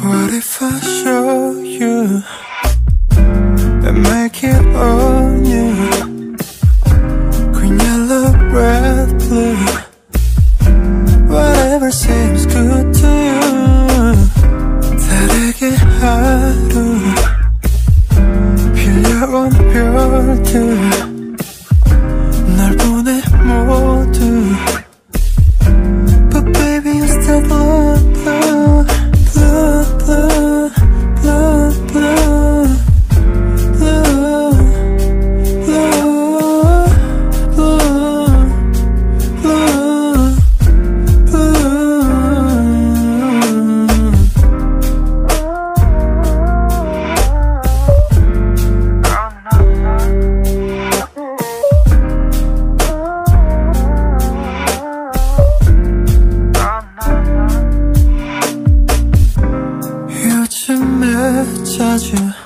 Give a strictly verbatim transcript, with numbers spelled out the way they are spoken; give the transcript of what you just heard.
What if I show you and make it on you? Green, yellow, red, blue, whatever seems good to you. 다르게 하루 빌려온 별들 널 보내 모두. But baby you still blue, blue, blue, blue, blue, blue, blue, blue, blue, blue, 요즘에 자주